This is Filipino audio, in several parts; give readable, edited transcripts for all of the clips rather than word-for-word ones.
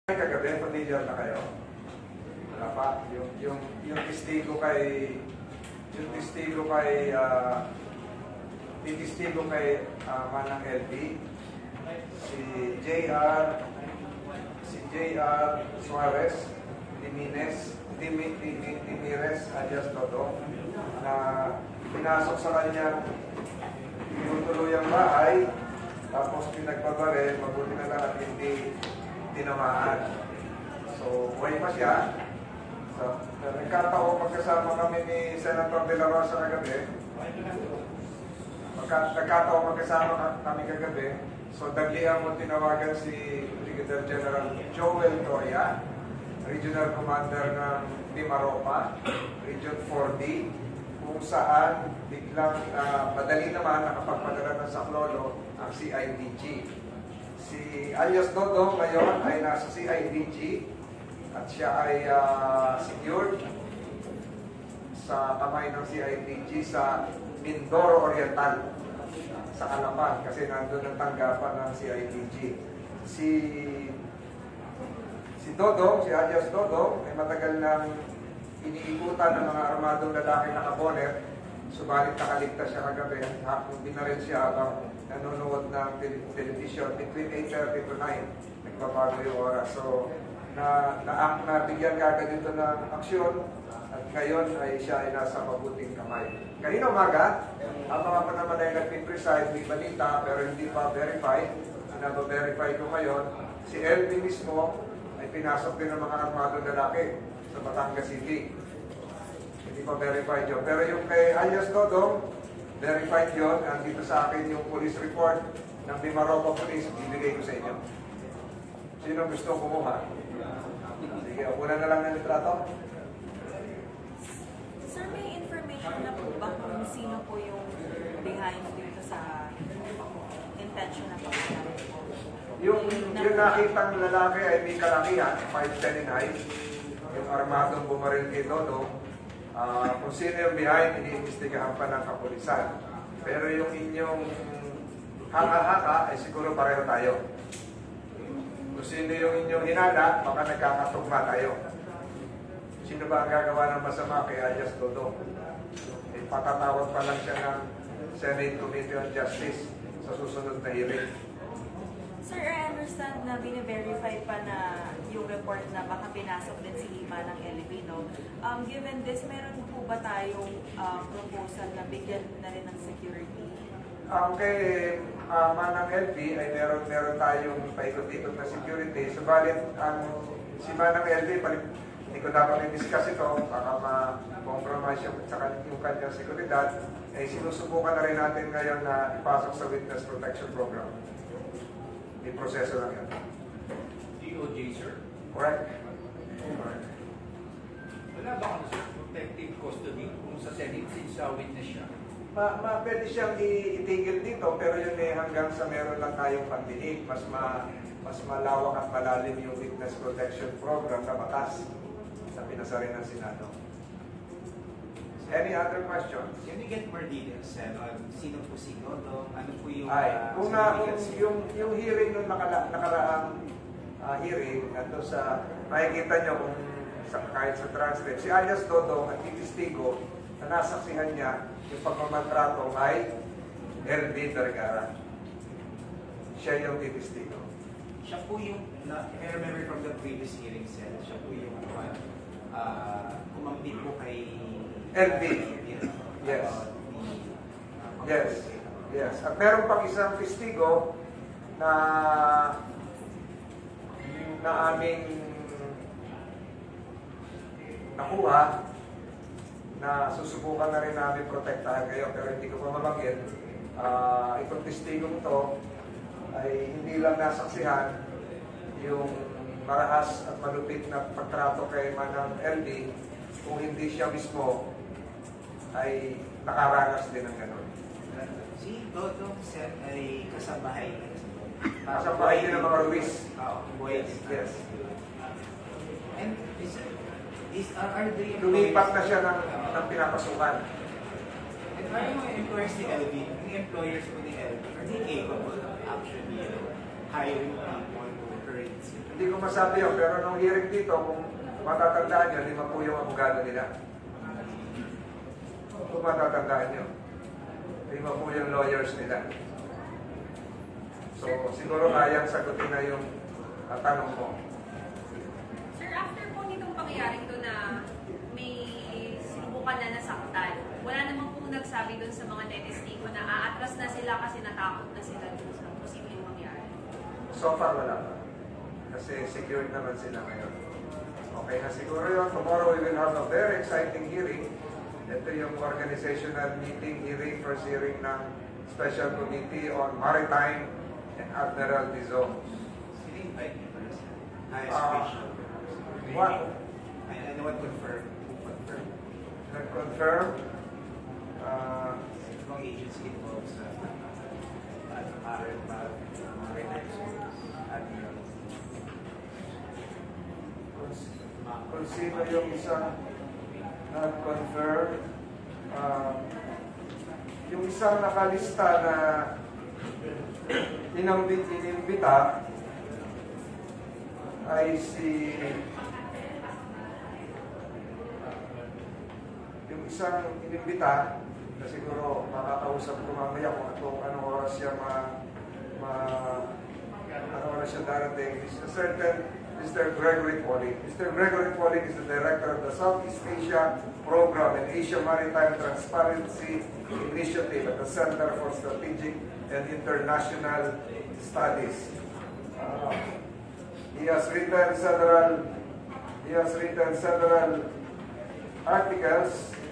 Kagabi, familiar na kayo? Wala pa? Yung testigo kay Manang LB, si JR Suarez, Dimires, alias Toto, na pinasok sa kanya tinutuluyang bahay, tapos pinagbabaril, mabuti na lang at hindi tinamaan. So, buhay pa siya. So, nagkataon magkasama kami ni Senator De La Rosa kagabi. Nagkataon magkasama kami kagabi. So, daglian mo tinawagan si Brigadier General Joel Toya, Regional Commander ng Mimaropa, Region 4D, kung saan biglang madali naman nakapagpadala ng saklolo ang CIDG. Si alias Dodong ngayon ay nasa CIDG at siya ay secured sa kamay ng CIDG sa Mindoro Oriental sa Calapan kasi nandun ang tanggapan ng CIDG. Si Dodong, si alias Dodong ay matagal nang iniikutan ng mga armadong lalaki na kaboner, subalit nakaligtas siya kagabi at binaril siya habang nanonood ng television between 8:30 to 9. Nagbabago yung oras. So, nabigyan kagad dito ng aksyon at ngayon ay siya ay nasa mabuting kamay. Kanina umaga, habang ako naman ay nag-preside, may balita pero hindi pa verified. Sinaba-verify ko ngayon, si LB mismo ay pinasok din ng mga armadong lalaki sa Batangas City. Hindi pa verified yun. Pero yung kay alias Dodong, verified yun. Andito sa akin yung police report ng Mimaropa Police. Bibigay ko sa inyo. Sino gusto kumuha? Sige, una na lang ng litrato. Sir, may information na po ba kung sino po yung behind dito sa intention na pagkakas? Yung nakitang lalaki ay may kalakihan, 5'10" in height. Yung armadong bumaril kay Dodong. Kung sino yung behind, iniimbestigahan pa ng kapulisan. Pero yung inyong haka-haka, ay siguro pareho tayo. Kung sino yung inyong hinala, baka nagkakatugma tayo. Sino ba ang gagawa ng masama kay alias Dodong? Patatawag pa lang siya ng Senate Committee on Justice sa susunod na hearing. Sir, I understand na bine-verify pa na yung report na baka pinasok din si Manang LB, no? Given this, meron po ba tayong proposal na bigyan na rin ng security? Kay Manang LB ay meron tayong paikot-ikot na security. Subalit, si Manang LB, hindi ko dapat i-discuss ito, baka ma-compromise yung kanyang seguridad, ay sinusubukan na rin natin ngayon na ipasok sa Witness Protection Program. May proseso lang yan. DOJ, sir? Correct? Correct. Wala ba kung sir, protective custody kung sa Senate since witness siya? Pwede siyang itigil dito, pero yun hanggang sa meron lang tayong pandinig. Mas malawak at malalim yung Witness Protection Program na batas na pinasa rin ng Senado. Any other questions? Can we get more details, sir? Sino po si Dodong? Ano po yung... yung hearing nung nakaraang hearing, ito sa, makikita nyo kung kahit sa transcript, si alias Dodong at testigo na nasaksihan niya yung pagmamaltrato ay LB Vergara. Siya yung testigo. Siya po yung, I remember from the previous hearing, sir, siya po yung kumampi po kay... LB. Yes. Yes. At meron pang isang testigo na aming nakuha na susubukan na rin namin protektahan kayo pero hindi ko pa mabanggit. Itong testigong to ay hindi lang nasaksihan yung marahas at malupit na pagtrato kay Manang LB, kung hindi siya mismo ay nakaranas din ng gano'n. Si Dodong, sir, ay kasabahay. Kasabahay din ng mga Ruiz. Boys. Yes. And are the... Lumipat na siya ng pinapasukan. And are yung employers ni LB, yung employers po ni LB, are they capable of actually hiring people to grades. Hindi ko masabi yun, pero nung hearing dito, kung matatandaan nyo, 5 po yung abogado nila. Kung matatandaan nyo, 5 po yung lawyers nila. So, siguro kayang sagutin na yung tanong mo. Sir, after po nitong pangyayaring to na may sinubukan na nasaktan, wala namang po nagsabi doon sa mga netestigo na aatras na sila kasi natakot na sila doon sa posibleng mangyari. So far, wala pa. Kasi secured naman sila ngayon. Okay na siguro yun. Tomorrow we will have a very exciting hearing. Ito yung organizational meeting, first hearing ng Special Committee on Maritime and Admiralty Zones. Sini-invite niyo pala sa highest Ah, official. what? I know what confirm. Who confirm? Nag-confirm. Ibang agency involved sa maritime service. Admiral. Kung sino yung isang nag-confirm, yung isang nakalista na inimbita ay yung isang inimbita na siguro makakausap ko mamaya kung anong oras siya anong oras siya darating is a certain Mr. Gregory Pauling. Mr. Gregory Pauling is the director of the Southeast Asia Program and Asia Maritime Transparency Initiative at the Center for Strategic and International Studies. He has written several articles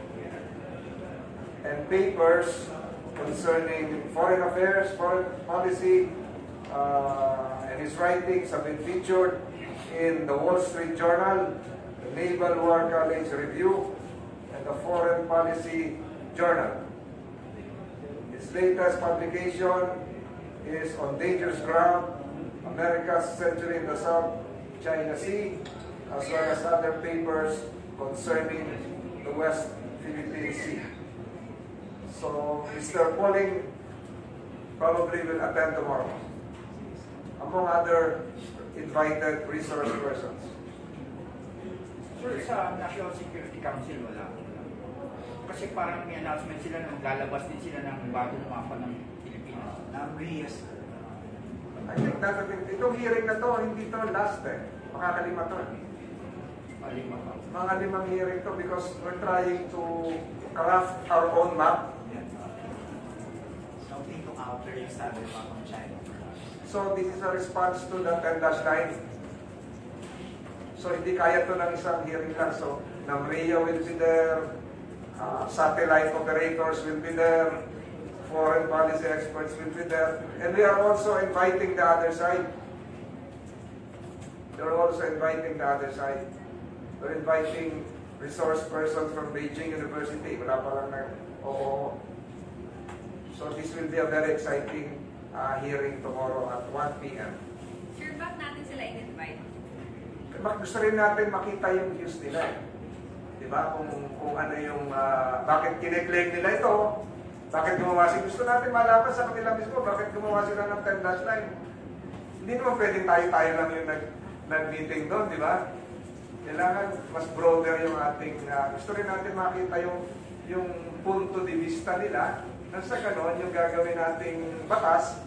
and papers concerning foreign affairs, foreign policy, and his writings have been featured in the Wall Street Journal, the Naval War College Review, and the Foreign Policy Journal. His latest publication is On Dangerous Ground, America's Century in the South China Sea, as well as other papers concerning the West Philippine Sea. So, Mr. Pauling probably will attend tomorrow, among other invited resource persons. Sir, sa National Security Council wala. Kasi parang may announcement sila na maglalabas din sila ng bagong mapa ng Pilipinas. Yes. I think itong hearing na to, hindi to last Makakalima to. Palima pa. Mga 5 hearing to because we're trying to craft our own map. Something to counter yung standard map ng China. So this is a response to the 10-9. So hindi kaya to ng isang hearing lang. So NAMRIA will be there, satellite operators will be there, foreign policy experts will be there, and we are also inviting the other side. We're also inviting the other side. We're inviting resource persons from Beijing University. Wala pa lang na, oo. So this will be a very exciting hearing tomorrow at 1 p.m. Sure, ba't natin sila in-invite? Gusto rin natin makita yung views nila. Diba? Kung ano yung, bakit kine-claim nila ito, bakit gumawa sila. Gusto natin malaman sa kanila mismo, bakit gumawa sila ng 10-9. Hindi naman pwedeng tayo lang yung nag-meeting doon, di ba? Kailangan mas broader yung ating, gusto rin natin makita yung punto de vista nila, nang sa ganon, yung gagawin nating batas,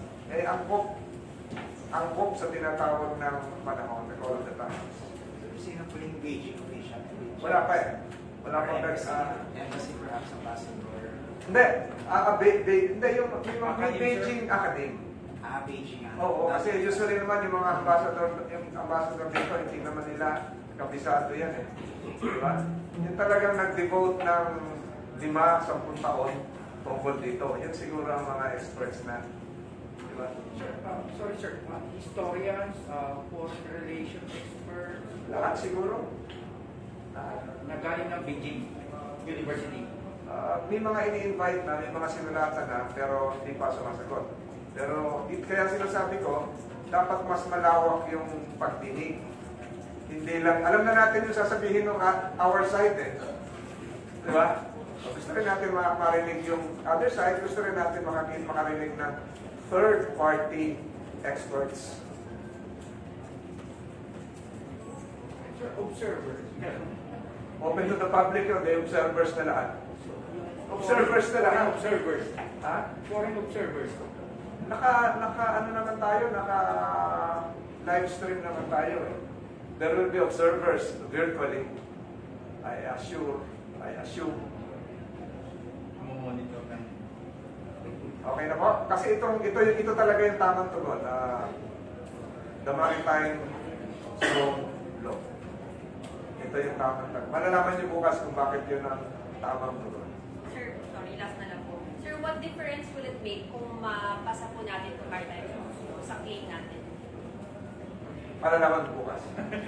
angkop sa tinatawag ng panahon, the call of the times. Sino po yung Beijing official? Wala pa Wala pa Embassy perhaps ambassador. Hindi. Hindi, yung Beijing Academy. Beijing. Oo, kasi usually naman yung mga ambassador dito, hindi naman nila kabisado yan Diba? Yung talagang nag-devote ng 5-10 taon tungkol dito. Yan siguro ang mga experts na. Diba? Sir, sorry sir, historians, foreign relations experts, Lahat siguro. na galing ng Beijing University. May mga ini-invite na, may mga sinulatan na, pero hindi pa sumasagot. Pero kaya sinasabi ko, dapat mas malawak yung pagdinig. Hindi lang, alam na natin yung sasabihin ng our side Diba? So, gusto rin natin marinig yung other side, gusto rin natin makarinig ng third party experts. Sir, observers. Open to the public yun, may observers na lahat. Observers na lahat. Foreign observers. Ha? Foreign observers. Ano naman tayo, live stream naman tayo eh. There will be observers virtually. I assume. Monitor ng Okay na po? Kasi ito talaga yung tamang tugon. The Maritime Zone Law. Ito yung tamang tugon. Malalaman niyo bukas kung bakit yun ang tamang tugon. Sir, sorry, last na lang po. Sir, what difference will it make kung mapasa po natin itong maritime zone sa claim natin? Malalaman mo bukas.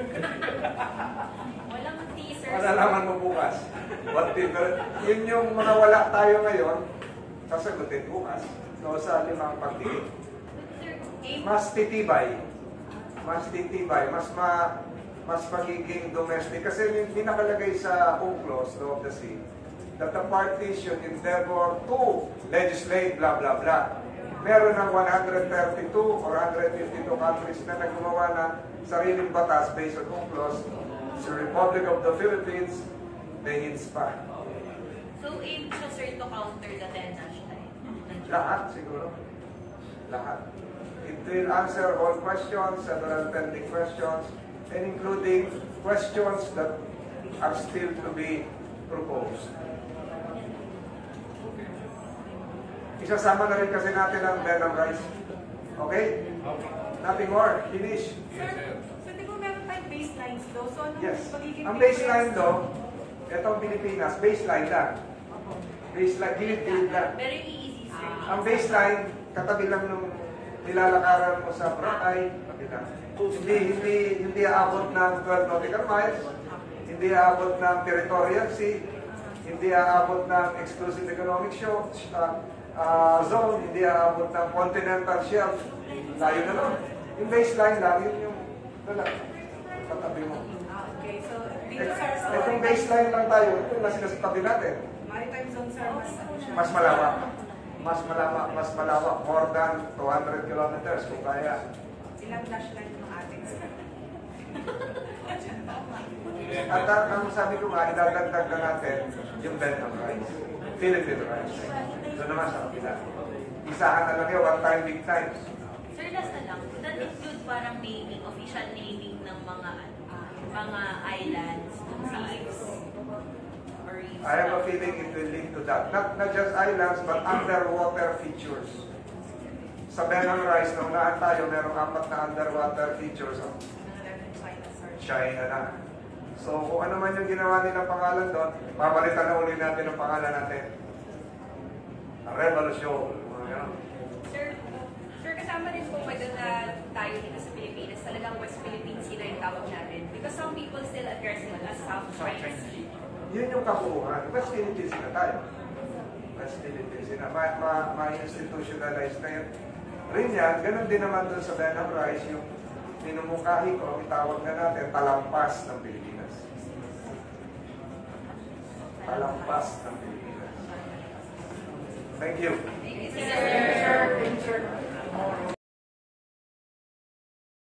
Walang teaser. Malalaman mo bukas. What different? Yun yung mga wala tayo ngayon, sasagutin bukas. So sa limang pagdinig. Sir, game. Mas titibay, mas magiging domestic. Kasi yung nakalagay sa UNCLOS, Law of the Sea, that the parties should endeavor to legislate, blah, blah, blah. Meron ng 132 or 152 countries na naggumawa ng sariling batas based on UNCLOS. Sa Republic of the Philippines, may hints pa. So, aim siya, sir, to counter the 10 national. Lahat siguro. Lahat. It will answer all questions, several pending questions, and including questions that are still to be proposed. Isasama na rin kasi natin ang Venom Rice. Okay? Nothing more. Finish. Sir, so di ba meron tayong baselines daw? So ano Yes. magiging Ang baseline do, itong Pilipinas, baseline lang. Baseline, gilid-gilid lang. Very easy, sir. Ang baseline, katabi lang nung nilalakaran mo sa Boracay, kabila. Hindi aabot ng 12 nautical miles, hindi aabot ng territorial sea, hindi aabot ng exclusive economic zone, hindi aabot ng continental shelf. Layo na lang. Yung baseline lang, yun yung katabi mo. Okay, so dito sir, sa Itong baseline lang tayo, ito yung nasa tabi natin. maritime zone sir, mas ano siya? Mas malawak. Mas malawak. More than 200 kilometers kung kaya. Ilang flashlight ng ating sir? At ang sabi ko nga, idadagdag na natin yung Venom Rice. Philippine Rice. Doon naman sa kapila. Isahan na lang yun, one time, big time. Sir, last na lang. Does that include parang naming, official naming ng mga islands, reefs, or reefs? I have a feeling it will lead to that. Not just islands, but underwater features. Sa Venom Rice, nung naan tayo, merong 4 na underwater features. China sir. China na. So, kung ano man yung ginawa nilang pangalan doon, papalitan na uli natin ang pangalan natin. Revolution. Mga ganun. Sir, kasama rin po ba doon na tayo dito sa Pilipinas, talagang West Philippine Sea na yung tawag natin? Because some people still address it as South China Sea. Yun yung kabuuan. West Philippines na tayo. West Philippines na. Ma-institutionalize na yun. Rin yan, ganun din naman doon sa Venom Rice, yung minumungkahi ko, ang itawag na natin, talampas ng Pilipinas. Talampas ng Pilipinas. Thank you. Thank you, Sir, sir,